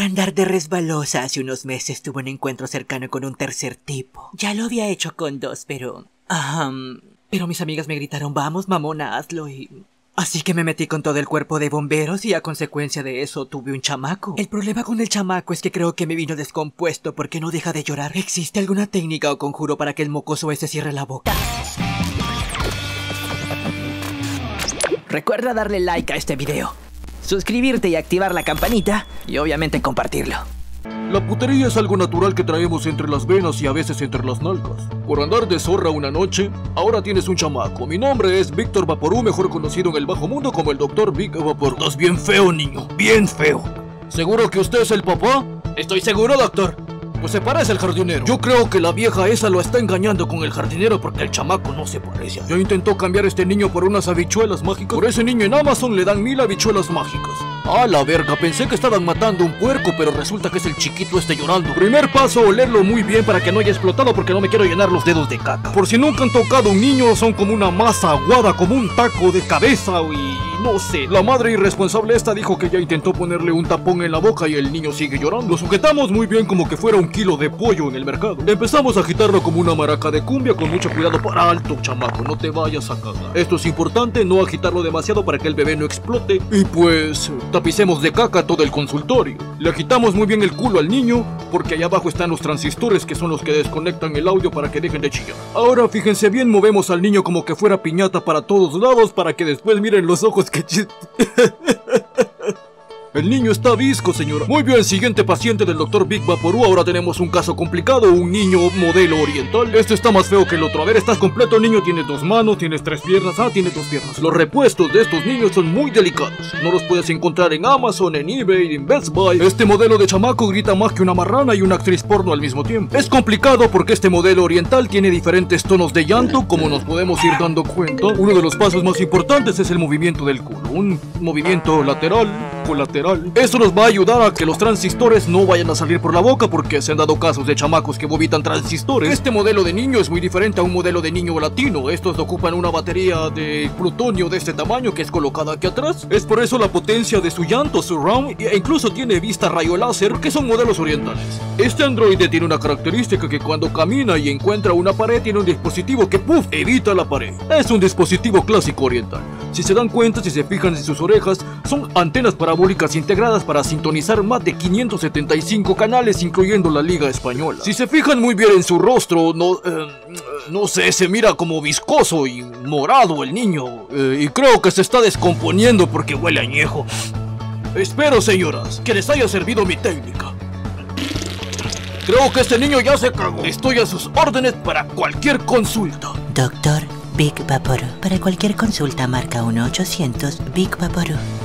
andar de resbalosa, hace unos meses tuve un encuentro cercano con un tercer tipo. Ya lo había hecho con dos, pero... pero mis amigas me gritaron, vamos mamona, hazlo y... Así que me metí con todo el cuerpo de bomberos y a consecuencia de eso tuve un chamaco. El problema con el chamaco es que creo que me vino descompuesto porque no deja de llorar. ¿Existe alguna técnica o conjuro para que el mocoso ese cierre la boca? Recuerda darle like a este video, suscribirte y activar la campanita y obviamente compartirlo. La putería es algo natural que traemos entre las venas y a veces entre las nalgas. Por andar de zorra una noche, ahora tienes un chamaco. Mi nombre es Víctor Vaporú, mejor conocido en el bajo mundo como el Dr. Big Vaporú. Estás bien feo, niño, bien feo. ¿Seguro que usted es el papá? Estoy seguro, doctor. Pues se parece al jardinero. Yo creo que la vieja esa lo está engañando con el jardinero porque el chamaco no se parece. Ya intentó cambiar este niño por unas habichuelas mágicas. Por ese niño en Amazon le dan 1000 habichuelas mágicas. ¡Ah, la verga! Pensé que estaban matando un puerco, pero resulta que es el chiquito este llorando. Primer paso, olerlo muy bien para que no haya explotado porque no me quiero llenar los dedos de caca. Por si nunca han tocado un niño, son como una masa aguada, como un taco de cabeza y... no sé. La madre irresponsable esta dijo que ya intentó ponerle un tapón en la boca y el niño sigue llorando. Lo sujetamos muy bien como que fuera un kilo de pollo en el mercado. Empezamos a agitarlo como una maraca de cumbia con mucho cuidado. Para alto, chamaco, no te vayas a cagar. Esto es importante, no agitarlo demasiado para que el bebé no explote. Y pues... tapicemos de caca todo el consultorio. Le agitamos muy bien el culo al niño, porque allá abajo están los transistores que son los que desconectan el audio para que dejen de chillar. Ahora fíjense bien, movemos al niño como que fuera piñata para todos lados para que después miren los ojos que El niño está visco, señora. Muy bien, siguiente paciente del Dr. Big Vaporú. Ahora tenemos un caso complicado, un niño modelo oriental. Este está más feo que el otro. A ver, ¿estás completo, niño? ¿Tienes 2 manos? ¿Tienes 3 piernas? Ah, tienes 2 piernas. Los repuestos de estos niños son muy delicados. No los puedes encontrar en Amazon, en eBay, en Best Buy. Este modelo de chamaco grita más que una marrana y una actriz porno al mismo tiempo. Es complicado porque este modelo oriental tiene diferentes tonos de llanto, como nos podemos ir dando cuenta. Uno de los pasos más importantes es el movimiento del culo. Un movimiento lateral, colateral. Esto nos va a ayudar a que los transistores no vayan a salir por la boca porque se han dado casos de chamacos que vomitan transistores. Este modelo de niño es muy diferente a un modelo de niño latino. Estos ocupan una batería de plutonio de este tamaño que es colocada aquí atrás. Es por eso la potencia de su llanto surround e incluso tiene vista rayo láser, que son modelos orientales. Este androide tiene una característica que cuando camina y encuentra una pared tiene un dispositivo que ¡puf!, evita la pared. Es un dispositivo clásico oriental. Si se dan cuenta, si se fijan en sus orejas, son antenas parabólicas integradas para sintonizar más de 575 canales, incluyendo la Liga Española. Si se fijan muy bien en su rostro, no sé, se mira como viscoso y morado el niño. Y creo que se está descomponiendo porque huele a añejo. Espero, señoras, que les haya servido mi técnica. Creo que este niño ya se cagó. Estoy a sus órdenes para cualquier consulta. Dr. Big Vaporú. Para cualquier consulta marca 1-800 Big Vaporú.